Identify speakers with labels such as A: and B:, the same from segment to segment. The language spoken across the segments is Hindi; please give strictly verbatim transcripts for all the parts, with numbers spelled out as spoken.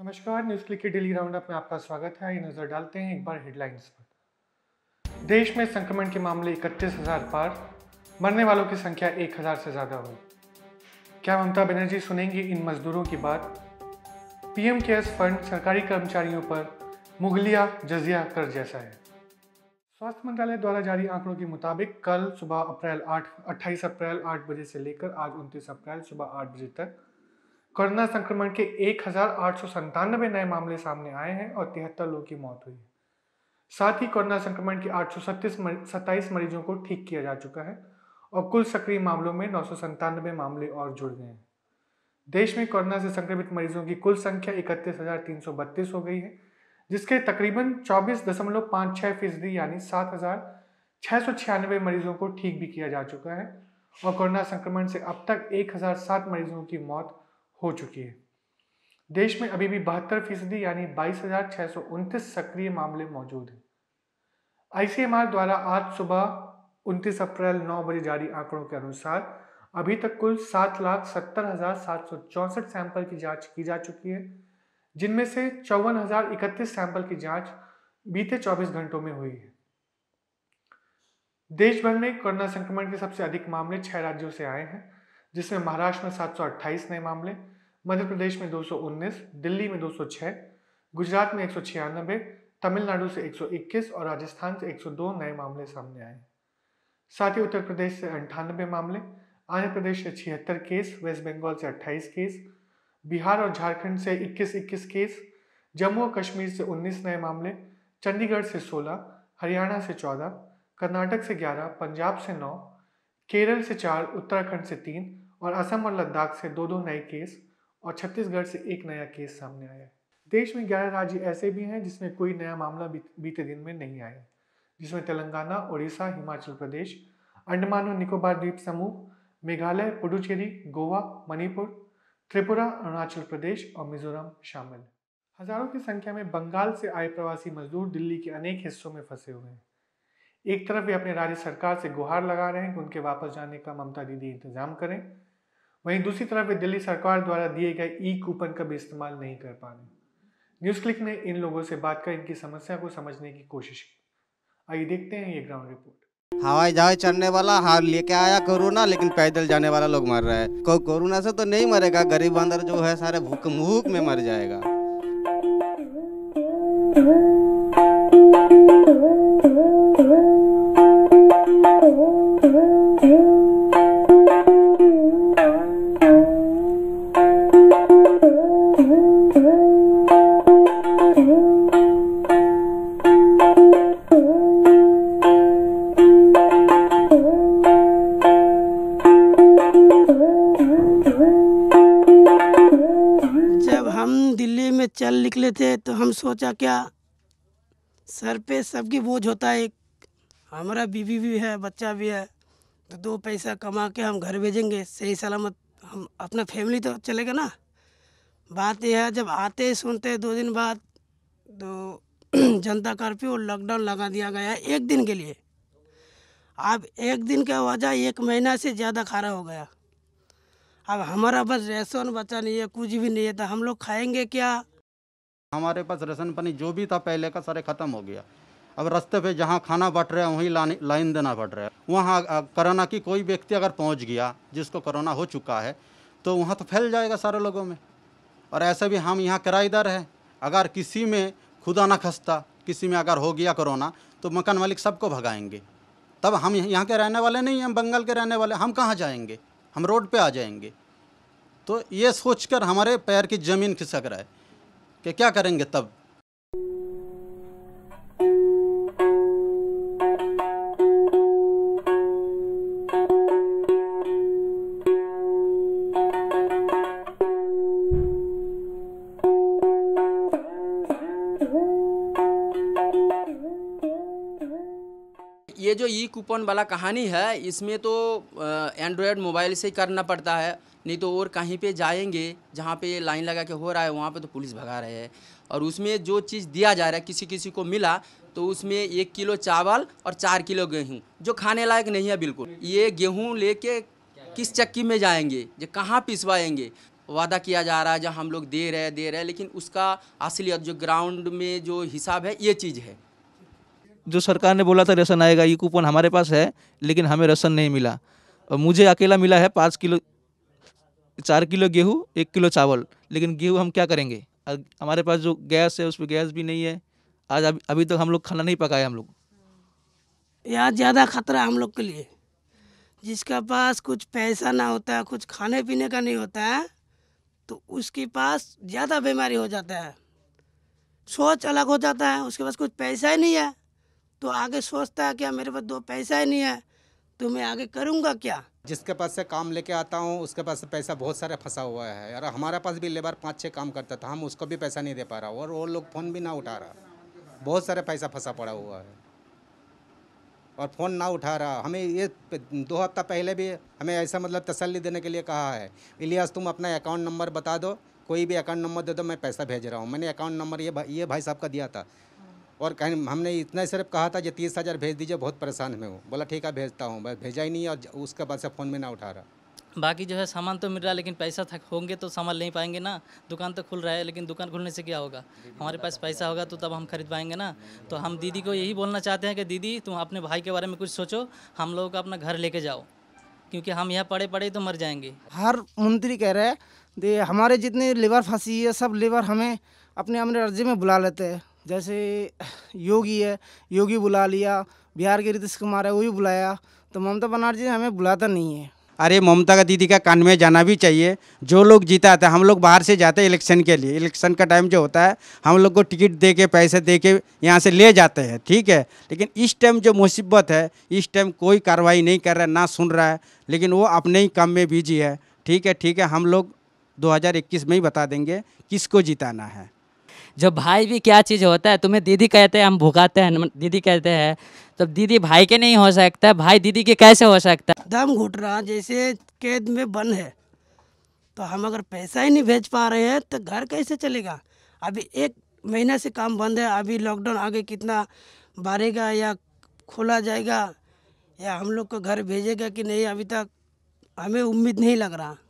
A: नमस्कार, न्यूज़ क्लिक के डेली राउंडअप में आपका स्वागत है। आइए नजर डालते हैं एक बार हेडलाइंस पर। देश में संक्रमण के मामले इकतीस हजार पार, मरने वालों की संख्या एक हजार से ज्यादा हुई। क्या ममता बनर्जी सुनेंगी इन मजदूरों की बात? पीएम केयर्स फंड सरकारी कर्मचारियों पर मुगलिया जजिया कर जैसा है। स्वास्थ्य मंत्रालय द्वारा जारी आंकड़ों के मुताबिक कल सुबह अप्रैल आठ अट्ठाईस अप्रैल आठ बजे से लेकर आज उनतीस अप्रैल सुबह आठ बजे तक कोरोना संक्रमण के एक हजार आठ सौ संतानवे नए मामले सामने आए हैं और तिहत्तर लोगों की मौत हुई है। साथ ही कोरोना संक्रमण के आठ सौ सत्ताईस मरीजों को ठीक किया जा चुका है और कुल सक्रिय मामलों में नौ सौ संतानवे मामले और जुड़ गए हैं। देश में कोरोना से संक्रमित मरीजों की कुल संख्या इकतीस हजार तीन सौ बत्तीस हो गई है, जिसके तकरीबन चौबीस दशमलव पाँच छह फीसदी यानी सात हजार छह सौ छियानवे मरीजों को ठीक भी किया जा चुका है और कोरोना संक्रमण से अब तक एक हजार सात मरीजों की मौत हो चुकी है। देश में अभी भी बहत्तर फीसदी यानी बाईस हजार छह सौ उनतीस सक्रिय मामले मौजूद हैं। आईसीएमआर द्वारा आज सुबह उनतीस अप्रैल नौ बजे जारी आंकड़ों के अनुसार अभी तक कुल सात लाख सत्तर हजार सात सौ चौसठ सैंपल की जांच की जा चुकी है, जिनमें से चौवन हजार इकतीस सैंपल की जांच बीते चौबीस घंटों में हुई है। देश भर में कोरोना संक्रमण के सबसे अधिक मामले छह राज्यों से आए हैं, जिसमें महाराष्ट्र में सात सौ अट्ठाईस नए मामले, मध्य प्रदेश में दो सौ उन्नीस, दिल्ली में दो सौ छह, गुजरात में एक सौ छियानबे, तमिलनाडु से एक सौ इक्कीस और राजस्थान से एक सौ दो नए मामले सामने आए। साथ ही उत्तर प्रदेश से अंठानबे मामले, आंध्र प्रदेश से छिहत्तर केस, वेस्ट बंगाल से अट्ठाईस केस, बिहार और झारखंड से इक्कीस इक्कीस केस, जम्मू और कश्मीर से उन्नीस नए मामले, चंडीगढ़ से सोलह, हरियाणा से चौदह, कर्नाटक से ग्यारह, पंजाब से नौ, केरल से चार, उत्तराखंड से तीन और असम और लद्दाख से दो दो नए केस और छत्तीसगढ़ से एक नया केस सामने आया है। देश में ग्यारह राज्य ऐसे भी हैं जिसमें कोई नया मामला बीते दिन में नहीं आया, जिसमें तेलंगाना, उड़ीसा, हिमाचल प्रदेश, अंडमान और निकोबार द्वीप समूह, मेघालय, पुडुचेरी, गोवा, मणिपुर, त्रिपुरा, अरुणाचल प्रदेश और मिजोरम शामिल हैं। हजारों की संख्या में बंगाल से आए प्रवासी मजदूर दिल्ली के अनेक हिस्सों में फंसे हुए हैं। एक तरफ वे अपने राज्य सरकार से गुहार लगा रहे हैं कि उनके वापस जाने का ममता दीदी इंतजाम करें, वहीं दूसरी तरफ वे दिल्ली सरकार द्वारा दिए गए ई कूपन का भी इस्तेमाल नहीं कर पा रहे। न्यूज़ क्लिक ने इन लोगों से बात कर इनकी समस्या को समझने की कोशिश की। आइए देखते हैं ये ग्राउंड रिपोर्ट।
B: हवाई जहाज चढ़ने वाला हार लेके आया कोरोना, लेकिन पैदल जाने वाला लोग मर रहा है। को कोरोना से तो नहीं मरेगा, गरीब बंदर जो है सारे भूख भूख में मर जाएगा।
C: दिल्ली में चल निकले थे तो हम सोचा क्या सर पे सबकी बोझ होता है, एक हमारा बीवी भी है, बच्चा भी है, तो दो पैसा कमा के हम घर भेजेंगे, सही सलामत हम अपना फैमिली तो चलेगा ना। बात यह है, जब आते ही सुनते दो दिन बाद तो जनता कर्फ्यू और लॉकडाउन लगा दिया गया है एक दिन के लिए। अब एक दिन का वजह एक महीना से ज़्यादा खरा हो गया। अब हमारा बस रेशन बचा नहीं है, कुछ भी नहीं है, तो हम लोग खाएंगे क्या?
D: हमारे पास राशन पानी जो भी था पहले का सारे ख़त्म हो गया। अब रास्ते पे जहाँ खाना बट रहा है वहीं लाइन देना पड़ रहा है। वहाँ कोरोना की कोई व्यक्ति अगर पहुँच गया जिसको कोरोना हो चुका है तो वहाँ तो फैल जाएगा सारे लोगों में। और ऐसे भी हम यहाँ किराएदार हैं, अगर किसी में खुदा ना खस्ता किसी में अगर हो गया कोरोना तो मकान मालिक सबको भगाएंगे। तब हम यहाँ के रहने वाले नहीं, हम बंगाल के रहने वाले, हम कहाँ जाएंगे? हम रोड पे आ जाएंगे। तो ये सोचकर हमारे पैर की ज़मीन खिसक रहा है कि क्या करेंगे तब।
E: ये जो ई कूपन वाला कहानी है, इसमें तो एंड्रॉयड मोबाइल से ही करना पड़ता है, नहीं तो और कहीं पे जाएंगे जहाँ पे लाइन लगा के हो रहा है वहाँ पे तो पुलिस भगा रहे हैं। और उसमें जो चीज़ दिया जा रहा है, किसी किसी को मिला तो उसमें एक किलो चावल और चार किलो गेहूँ जो खाने लायक नहीं है बिल्कुल। ये गेहूँ लेके किस चक्की में जाएंगे, जो कहाँ पिसवाएंगे, वादा किया जा रहा है, जहाँ हम लोग दे रहे हैं दे रहे हैं, लेकिन उसका असलियत जो ग्राउंड में जो हिसाब है ये चीज़ है।
F: जो सरकार ने बोला था राशन आएगा, ये कूपन हमारे पास है, लेकिन हमें राशन नहीं मिला। और मुझे अकेला मिला है पाँच किलो चार किलो गेहूँ, एक किलो चावल, लेकिन गेहूँ हम क्या करेंगे? हमारे पास जो गैस है उस पर गैस भी नहीं है। आज अभी अभी तक हम लोग खाना नहीं पकाए हम लोग।
C: यहाँ ज़्यादा खतरा हम लोग के लिए, जिसका पास कुछ पैसा ना होता है, कुछ खाने पीने का नहीं होता है, तो उसके पास ज़्यादा बीमारी हो जाता है, सोच अलग हो जाता है। उसके पास कुछ पैसा ही नहीं है तो आगे सोचता है क्या मेरे पास दो पैसा ही नहीं है तो मैं आगे करूँगा क्या।
G: जिसके पास से काम लेके आता हूँ उसके पास से पैसा बहुत सारा फंसा हुआ है। यार हमारे पास भी लेबर पाँच छः काम करता था, हम उसको भी पैसा नहीं दे पा रहा और वो लोग फ़ोन भी ना उठा रहा। बहुत सारे पैसा फंसा पड़ा हुआ है और फ़ोन ना उठा रहा। हमें ये दो हफ्ता पहले भी हमें ऐसा मतलब तसल्ली देने के लिए कहा है, इलियास तुम अपना अकाउंट नंबर बता दो, कोई भी अकाउंट नंबर दे दो, मैं पैसा भेज रहा हूँ। मैंने अकाउंट नंबर ये ये भाई साहब का दिया था और कहीं हमने इतना सिर्फ कहा था कि तीस हज़ार भेज दीजिए, बहुत परेशान में हूँ। बोला ठीक है भेजता हूँ, बस भेजा ही नहीं और उसके बाद से फ़ोन में ना उठा रहा।
H: बाकी जो है सामान तो मिल रहा है, लेकिन पैसा थक होंगे तो सामान नहीं पाएंगे ना। दुकान तो खुल रहा है, लेकिन दुकान खुलने से क्या होगा? हमारे पास पैसा होगा तो तब हम खरीद पाएंगे ना। तो हम दीदी को यही बोलना चाहते हैं कि दीदी तुम अपने भाई के बारे में कुछ सोचो, हम लोगों को अपना घर लेके जाओ, क्योंकि हम यहाँ पड़े पड़े तो मर जाएंगे।
I: हर मंत्री कह रहे हैं दे हमारे जितने लेबर फंसी है सब लेबर हमें अपने अपने राज्य में बुला लेते हैं। जैसे योगी है, योगी बुला लिया, बिहार के नीतीश कुमार है वो भी बुलाया, तो ममता बनर्जी हमें बुलाता नहीं है।
G: अरे ममता का दीदी का कान में जाना भी चाहिए। जो लोग जीता था, हम लोग बाहर से जाते हैं इलेक्शन के लिए, इलेक्शन का टाइम जो होता है हम लोग को टिकट दे के पैसे दे के यहाँ से ले जाते हैं, ठीक है। लेकिन इस टाइम जो मुसीबत है, इस टाइम कोई कार्रवाई नहीं कर रहा है, ना सुन रहा है, लेकिन वो अपने ही काम में बिजी है। ठीक है ठीक है, हम लोग दो हज़ार इक्कीस में ही बता देंगे किसको जिताना है।
H: जब भाई भी क्या चीज़ होता है, तुम्हें दीदी कहते हैं, हम भुकाते हैं, दीदी कहते हैं, तो दीदी भाई के नहीं हो सकता, भाई दीदी के कैसे हो सकता है?
C: दम घुट रहा, जैसे कैद में बंद है, तो हम अगर पैसा ही नहीं भेज पा रहे हैं तो घर कैसे चलेगा? अभी एक महीना से काम बंद है, अभी लॉकडाउन आगे कितना बढ़ेगा या खोला जाएगा या हम लोग को घर भेजेगा कि नहीं, अभी तक हमें उम्मीद नहीं लग रहा।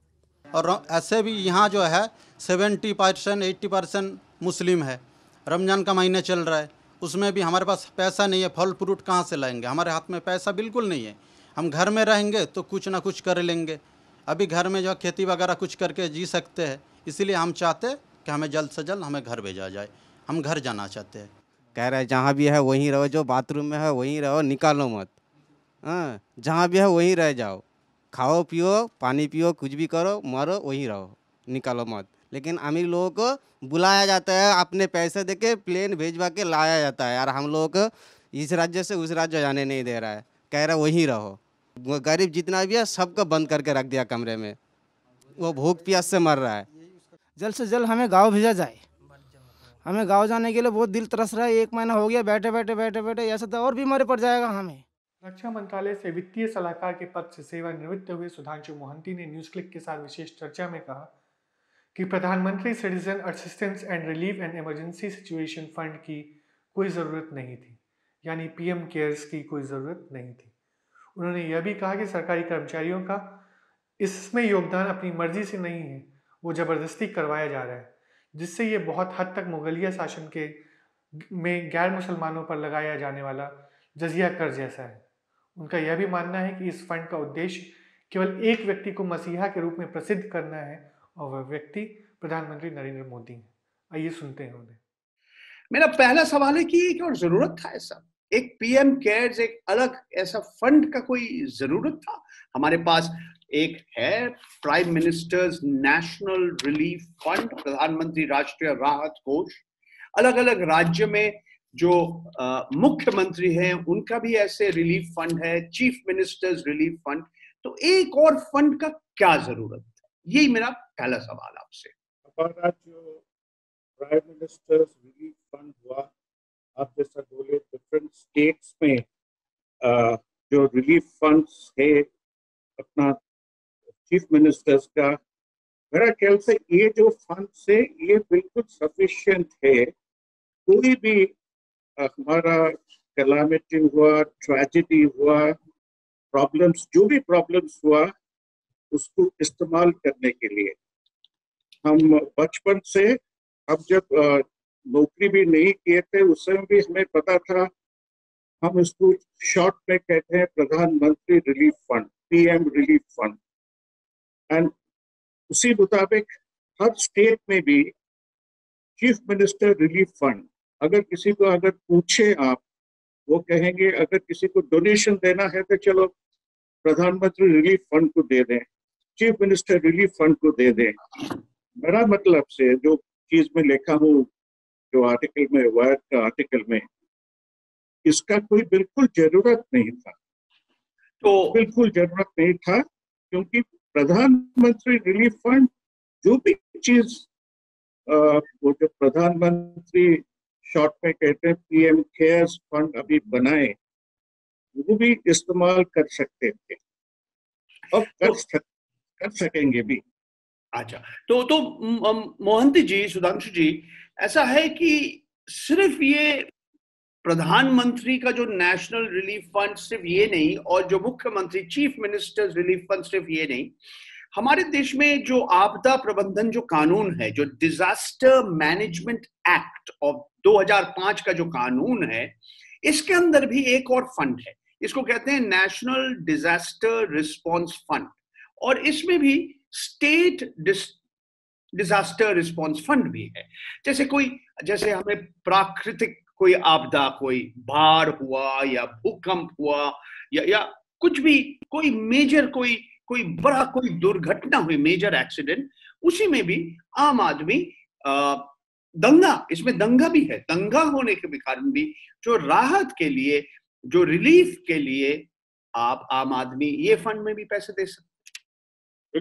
D: और ऐसे भी यहाँ जो है सेवेंटी परसेंट एट्टी परसेंट मुस्लिम है। रमज़ान का महीने चल रहा है, उसमें भी हमारे पास पैसा नहीं है, फल फ्रूट कहाँ से लाएंगे? हमारे हाथ में पैसा बिल्कुल नहीं है। हम घर में रहेंगे तो कुछ ना कुछ कर लेंगे। अभी घर में जो खेती वगैरह कुछ करके जी सकते हैं, इसीलिए हम चाहते हैं कि हमें जल्द से जल्द हमें घर भेजा जाए। हम घर जाना चाहते हैं।
B: कह रहे हैं जहाँ भी है वहीं रहो, जो बाथरूम में है वहीं रहो, निकालो मत। हाँ, जहाँ भी है वहीं रह जाओ, खाओ पियो पानी पियो, कुछ भी करो, मरो, वहीं रहो, निकालो मत। लेकिन अमीर लोगों को बुलाया जाता है, अपने पैसे देके प्लेन भेजवा के लाया जाता है। यार हम लोगों को इस राज्य से उस राज्य जाने नहीं दे रहा है, कह रहा है वहीं रहो। गरीब जितना भी है सबको बंद करके रख दिया कमरे में, वो भूख प्यास से मर रहा है।
I: जल्द से जल्द हमें गाँव भेजा जाए। हमें गाँव जाने के लिए बहुत दिल तरस रहा है। एक महीना हो गया बैठे बैठे बैठे बैठे, ऐसा तो और बीमारी पड़ जाएगा हमें।
A: रक्षा मंत्रालय से वित्तीय सलाहकार के पद से सेवानिवृत्त हुए सुधांशु मोहंती ने न्यूज क्लिक के साथ विशेष चर्चा में कहा कि प्रधानमंत्री citizen assistance and relief and emergency situation fund की कोई ज़रूरत नहीं थी, यानी पीएम केयर्स की कोई ज़रूरत नहीं थी। उन्होंने यह भी कहा कि सरकारी कर्मचारियों का इसमें योगदान अपनी मर्जी से नहीं है, वो ज़बरदस्ती करवाया जा रहा है, जिससे ये बहुत हद तक मुगलिया शासन के में गैर मुसलमानों पर लगाया जाने वाला जजिया कर जैसा है। उनका यह भी मानना है कि इस फंड का उद्देश्य केवल एक व्यक्ति को मसीहा के रूप में प्रसिद्ध करना है और वह व्यक्ति प्रधानमंत्री नरेंद्र मोदी हैं। आइए सुनते हैं उन्हें।
J: मेरा पहला सवाल है कि क्या जरूरत था ऐसा? एक पीएम केयर्स, एक अलग ऐसा फंड का कोई जरूरत था? हमारे पास एक है prime minister's national relief fund, प्रधानमंत्री राष्ट्रीय राहत कोष। अलग अलग राज्य में जो मुख्यमंत्री हैं उनका भी ऐसे रिलीफ फंड है, चीफ मिनिस्टर्स रिलीफ फंड। तो एक और फंड का क्या जरूरत है? यही मेरा पहला सवाल आपसे।
K: हमारा जो प्राइम मिनिस्टर्स रिलीफ फंड हुआ, आप जैसा बोले डिफरेंट स्टेट्स में आ, जो रिलीफ फंड्स है अपना चीफ मिनिस्टर्स का, मेरा ख्याल से ये जो फंड से ये बिल्कुल सफिशिएंट है। कोई भी हमारा कैलामिटी हुआ, ट्रेजेडी हुआ, प्रॉब्लम्स जो भी प्रॉब्लम्स हुआ उसको इस्तेमाल करने के लिए, हम बचपन से, अब जब अ, नौकरी भी नहीं किए थे उस समय भी हमें पता था, हम इसको शॉर्ट में कहते हैं प्रधानमंत्री relief fund, PM relief fund. And उसी मुताबिक हर स्टेट में भी चीफ मिनिस्टर रिलीफ फंड, अगर किसी को अगर पूछे आप, वो कहेंगे अगर किसी को डोनेशन देना है तो चलो प्रधानमंत्री रिलीफ फंड को दे दें, चीफ मिनिस्टर रिलीफ फंड को दे दें। मेरा मतलब से जो चीज में लिखा हूँ, जो आर्टिकल में, वायर का आर्टिकल में, इसका कोई बिल्कुल जरूरत नहीं था, तो बिल्कुल जरूरत नहीं था, क्योंकि प्रधानमंत्री रिलीफ फंड जो भी चीज वो जो प्रधानमंत्री शॉर्ट में कहते हैं पीएम केयर्स फंड अभी बनाए, वो भी इस्तेमाल कर सकते थे और कर, सक, कर सकेंगे भी।
J: अच्छा, तो तो मोहंती जी, सुधांशु जी, ऐसा है कि सिर्फ ये प्रधानमंत्री का जो नेशनल रिलीफ फंड सिर्फ ये नहीं, और जो मुख्यमंत्री चीफ मिनिस्टर्स रिलीफ फंड सिर्फ ये नहीं, हमारे देश में जो आपदा प्रबंधन जो कानून है, जो डिजास्टर मैनेजमेंट एक्ट ऑफ दो हज़ार पाँच का जो कानून है, इसके अंदर भी एक और फंड है, इसको कहते हैं नेशनल डिजास्टर रिस्पांस फंड, और इसमें भी स्टेट डिजास्टर रिस्पांस फंड भी है। जैसे कोई, जैसे हमें प्राकृतिक कोई आपदा, कोई बाढ़ हुआ या भूकंप हुआ या या कुछ भी, कोई मेजर, कोई कोई बड़ा कोई दुर्घटना हुई, मेजर एक्सीडेंट, उसी में भी आम आदमी, दंगा, इसमें दंगा भी है, दंगा होने के भी कारण भी जो राहत के लिए, जो रिलीफ के लिए आप आम आदमी ये फंड में भी पैसे दे सकते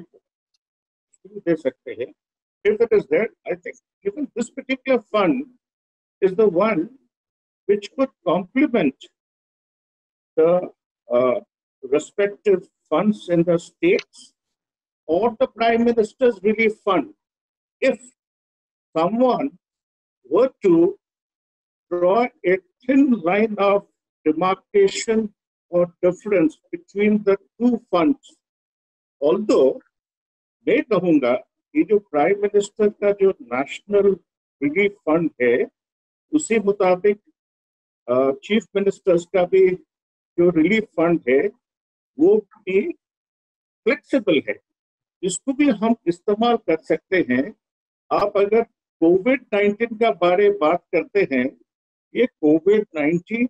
K: दे सकते हैं। If it is there, I think even this particular fund is the one which could complement the uh, respective funds in the states or the Prime Minister's Relief Fund. If someone were to draw a thin line of demarcation or difference between the two funds, although मैं कहूँगा ये जो प्राइम मिनिस्टर का जो नेशनल रिलीफ फंड है, उसी मुताबिक चीफ मिनिस्टर्स का भी जो रिलीफ फंड है वो भी फ्लेक्सिबल है, इसको भी हम इस्तेमाल कर सकते हैं। आप अगर कोविड नाइन्टीन का बारे बात करते हैं, ये कोविड नाइन्टीन,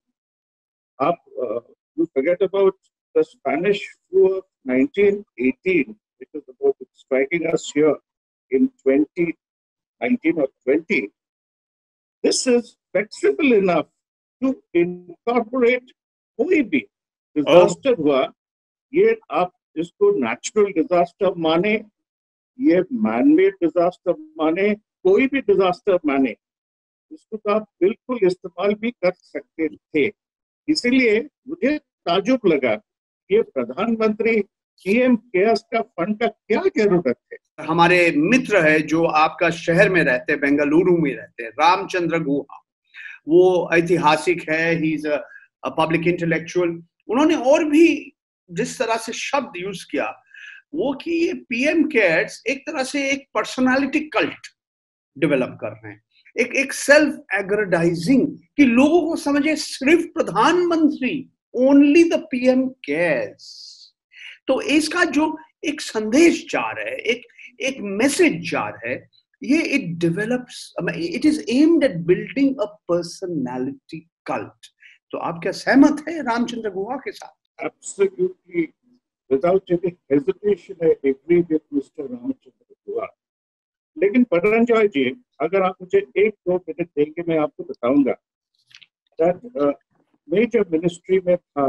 K: आप you forget about the Spanish flu of nineteen eighteen, which is about striking us here in twenty nineteen or twenty. This is flexible enough to incorporate कोई भी डिजास्टर हुआ, ये आप इसको नेचुरल डिजास्टर माने, ये मैनमेड डिजास्टर माने, कोई भी डिजास्टर माने, इसको तो आप बिल्कुल इस्तेमाल भी कर सकते थे। इसीलिए मुझे ताजुब लगा ये प्रधानमंत्री पीएम केयर्स का फंड का क्या जरूरत है।
J: हमारे मित्र है जो आपका शहर में रहते हैं, बेंगलुरु में रहते हैं, रामचंद्र गुहा, वो ऐतिहासिक है, he is a public intellectual. उन्होंने और भी जिस तरह से शब्द यूज किया, वो कि ये पीएम केयर्स एक तरह से एक पर्सनालिटी कल्ट डेवलप कर रहे हैं, एक एक सेल्फ एग्रेडाइजिंग, कि लोगों को समझे सिर्फ प्रधानमंत्री, ओनली द पीएम केयर्स। तो इसका जो एक संदेश जा रहा है, एक एक मैसेज जा रहा है, ये it develops, it is aimed at building a personality cult. तो आप क्या सहमत है रामचंद्र गुहा के साथ?
K: Absolutely, without any hesitation, I agree with mister Ramachandra Guha. लेकिन परणजॉय जी, अगर आप मुझे एक दो मिनट देंगे, मैं आपको बताऊंगा that मैं जब मिनिस्ट्री में था,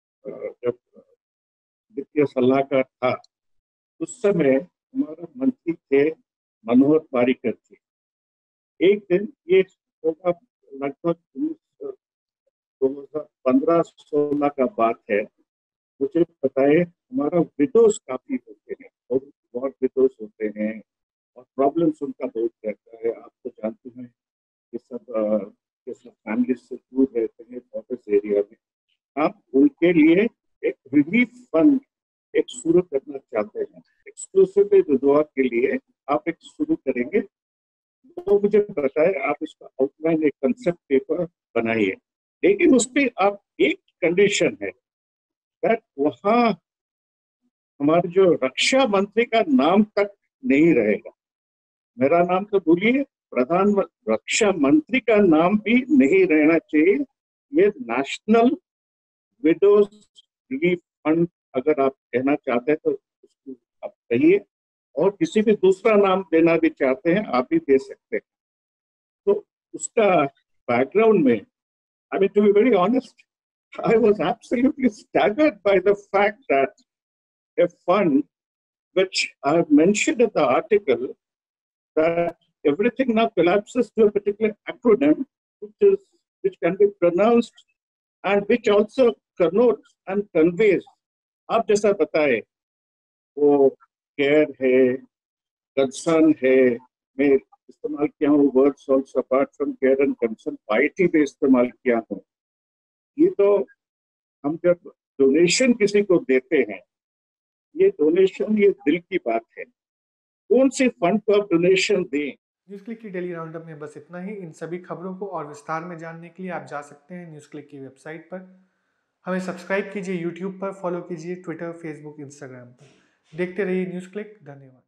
K: जब वित्तीय सलाहकार था, उस समय हमारा मंत्री थे मनोहर पारिकर जी। एक दिन, ये होगा लगभग दो हजार पंद्रह सोलह का बात है, मुझे बताए हमारा विडोज काफी होते हैं, और बहुत विडोज होते हैं और प्रॉब्लम्स उनका बहुत रहता है। आप तो जानते हैं कि सब ये सब फैमिली से दूर रहते हैं फॉरेस्ट एरिया में। आप उनके लिए एक रिलीफ फंड एक शुरू करना चाहते हैं, एक्सक्लूसिवली विधवा के लिए आप एक शुरू करेंगे तो मुझे बताए, आप इसका आउटलाइन एक कंसेप्ट पेपर बनाइए, लेकिन उस पर आप एक कंडीशन है दैट वहाँ हमारे जो रक्षा मंत्री का नाम तक नहीं रहेगा। मेरा नाम तो भूलिए, प्रधान रक्षा मंत्री का नाम भी नहीं रहना चाहिए। ये नेशनल विडोज रिलीफ फंड अगर आप कहना चाहते हैं तो उसको आप कहिए, और किसी भी दूसरा नाम देना भी चाहते हैं आप भी दे सकते हैं। तो उसका बैकग्राउंड में, I mean, to be very honest, I was absolutely staggered by the fact that a fund, which I have mentioned in the article, that everything now collapses to a particular acronym, which is which can be pronounced and which also connotes and conveys. आप जैसा बताए वो केयर है, कंसर्न है, मैं इस्तेमाल किया हूँ words also apart from care and concern, piety पे इस्तेमाल किया हूँ। ये तो हम जब डोनेशन किसी को देते हैं, ये डोनेशन ये दिल की बात है। कौन से फंड को आप डोनेशन दें?
A: न्यूज़ क्लिक की डेली राउंडअप में बस इतना ही। इन सभी खबरों को और विस्तार में जानने के लिए आप जा सकते हैं न्यूज़ क्लिक की वेबसाइट पर। हमें सब्सक्राइब कीजिए यूट्यूब पर, फॉलो कीजिए ट्विटर, फेसबुक, इंस्टाग्राम पर। देखते रहिए न्यूज़ क्लिक। धन्यवाद।